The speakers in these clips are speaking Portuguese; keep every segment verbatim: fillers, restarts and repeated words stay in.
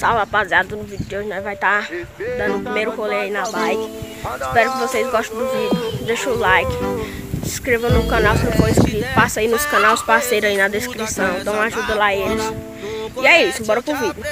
Salve, rapaziada, no vídeo de hoje nós vai estar tá dando o primeiro rolê aí na bike. Espero que vocês gostem do vídeo. Deixa o like, se inscreva no canal se não for inscrito. Passa aí nos canais parceiros aí na descrição, então ajuda lá eles. E é isso, bora pro vídeo.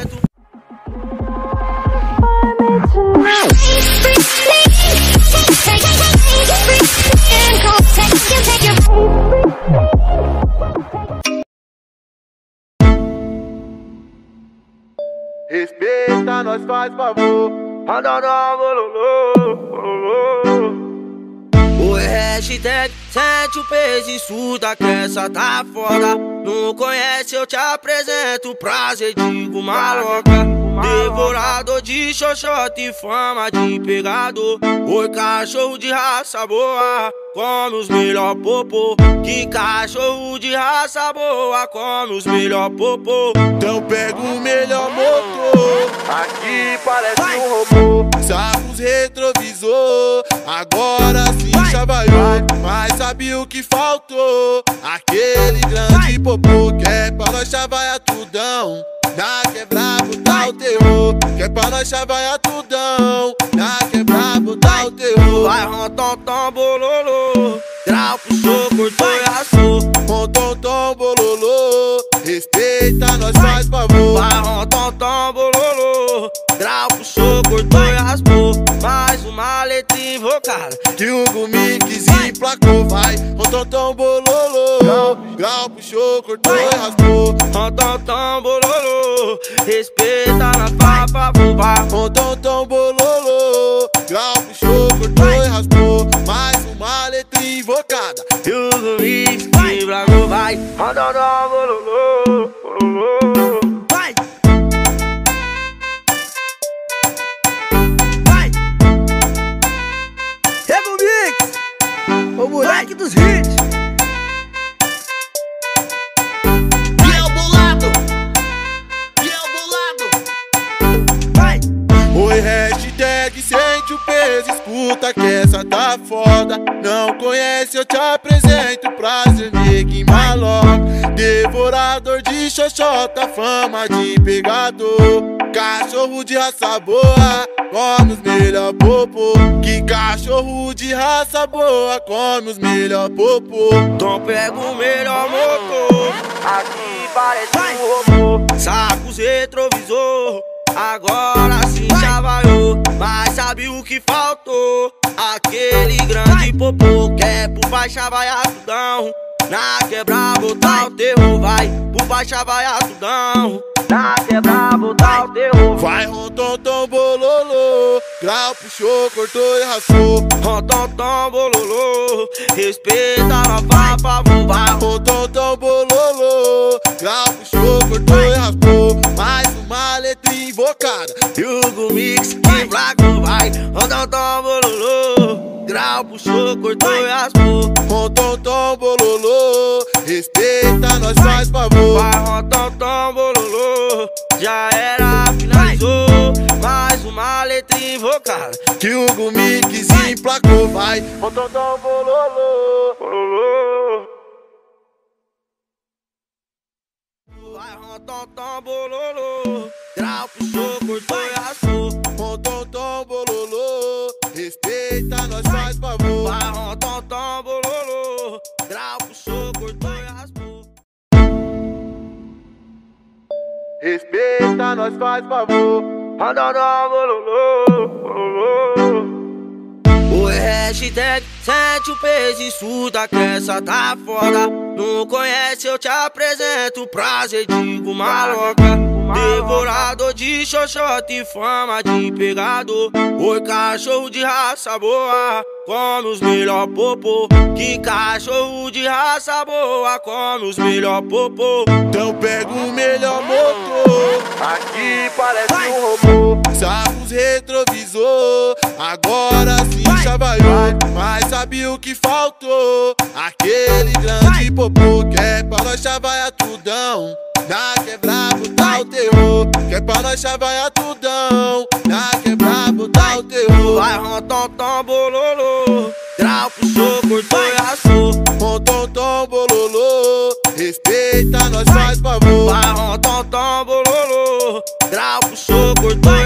Respeita, nós faz favor. Anda na bololô, bololô. O hashtag sente o peso e suda que essa tá foda. Não conhece, eu te apresento. Prazer, digo maloca. Devorador de xoxota e fama de pegador. Oi, cachorro de raça boa, come os melhor popô. Que cachorro de raça boa, come os melhor popô. Então pega o melhor motor. Aqui parece Vai. um robô. Sapos retrovisor. Agora sim chavaiou. Mas sabe o que faltou? Aquele grande Vai. popô. Que é pra nós chavaiar tudão. Na quebra botar o terror. Que é pra nós chavaiar tudão. Na quebra botar o terror. Vai rontom tom bololô. Grau puxou, cortou e raspou. Rontom tom bololô. Respeita, nós faz favor. Vai rontom tom bololô. Grau puxou, cortou e raspou. Mais uma letra invocada que o Gumix emplacou. Vai rontom tom bololô. Grau puxou, cortou e raspou. Rontom tom bololô. Respeita, nós faz favor. Vai rontom tom bololô. Grau puxou, cortou e raspou. Mais uma letra invocada e o Gumix emplacou. Vai rontom tom bololô, bololô. Vai. Vai. É Gumix, o moleque dos hits. Oi, hashtag sente o peso, escuta que essa tá foda. Não conhece, eu te apresento. Prazer, neguinho maloca. Devorador de xoxota, fama de pegador. Cachorro de raça boa, come os melhor popô. Que cachorro de raça boa, come os melhor popô. Então pega o melhor motor. Aqui parece um robô. Sapos retrovisor. Agora sim chavaiou, mas sabe o que faltou? Aquele grande popô que é pro pai chavaiar tudão. Na quebra botar o terror, vai pro pai chavaiar tudão. Na quebra botar o terror. Vai rontom tom bololô. Grau puxou, cortou e raspou. Rontom tom bololô. Respeita, nós faz favor. Vai rontom tom bololô. Grau puxou, cortou e raspou. Mais uma letra invocada e o Gumix emplacou. Vai rontom tom bololô. Grau puxou, cortou e raspou. Rontom tom bololô. Respeita, nós faz favor. Vai rontom tom bololô. Já era, finalizou. Mais uma letra invocada que o Gumix emplacou. Vai rontom tom bololô, bololô. Vai rontom tom bololô. Grau puxou, cortou e raspou. Rontom tom bololô. Respeita, nós faz favor. Vai rontom tom bololô. Grau puxou, cortou e raspou. Respeita, nós faz favor. Anda na bololô, bololô. O hashtag sente o peso e suda que essa tá foda. Não conhece, eu te apresento. Prazer, digo maloca. Devorador de xoxota e fama de pegador. Oi, cachorro de raça boa, come os melhor popô. Que cachorro de raça boa, come os melhor popô. Então pega o melhor motor. Aqui parece Vai. um robô. Sapos retrovisor. Agora sim Vai. chavaiou. Mas sabe o que faltou? Aquele grande Vai. popô que é pra nós chavaiar tudão. Na quebra botar o terror. Que é pra nós chavaiar tudão. Na quebra botar o terror. Vai rontom tom bololô. Grau puxou, cortou e raspou. Rontom tom bololô. Respeita, nós faz favor. Vai rontom tom bololô. grau puxou, cortou.